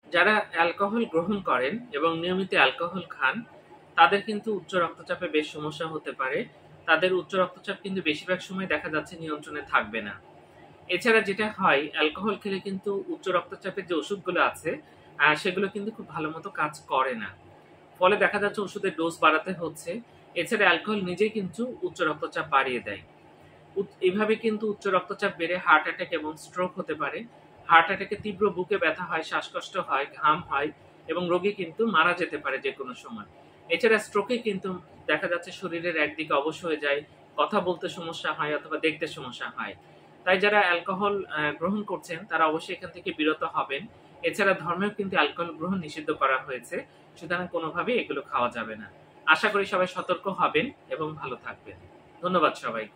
যারা অ্যালকোহল গ্রহণ করেন এবং নিয়মিত অ্যালকোহল খান তাদের কিন্তু উচ্চ রক্তচাপে বেশ সমস্যা হতে পারে। তাদের উচ্চ রক্তচাপ কিন্তু বেশিরভাগ সময় দেখা যাচ্ছে নিয়ন্ত্রণে থাকবে না। এছাড়া যেটা হয়, অ্যালকোহল খেলে কিন্তু উচ্চ রক্তচাপের যে ওষুধগুলো আছে সেগুলো কিন্তু খুব ভালো মতো কাজ করে না। ফলে দেখা যাচ্ছে ওষুধের ডোজ বাড়াতে হচ্ছে। এছাড়া অ্যালকোহল নিজেই কিন্তু উচ্চ রক্তচাপ বাড়িয়ে দেয়। এভাবে কিন্তু উচ্চ রক্তচাপ বেড়ে হার্ট অ্যাটাক এবং স্ট্রোক হতে পারে। হার্ট অ্যাটাকে তীব্র বুকে ব্যথা হয়, শ্বাসকষ্ট হয়, ঘাম হয় এবং রোগী কিন্তু মারা যেতে পারে যে কোনো সময়। এছাড়া স্ট্রোকে কিন্তু দেখা যাচ্ছে শরীরের একদিকে অবশ হয়ে যায়, কথা বলতে সমস্যা হয় অথবা দেখতে সমস্যা হয়। তাই যারা অ্যালকোহল গ্রহণ করছেন তারা অবশ্যই এখান থেকে বিরত হবেন। এছাড়া ধর্মেও কিন্তু অ্যালকোহল গ্রহণ নিষিদ্ধ করা হয়েছে, সুতরাং কোনোভাবেই এগুলো খাওয়া যাবে না। আশা করি সবাই সতর্ক হবেন এবং ভালো থাকবেন। ধন্যবাদ সবাই।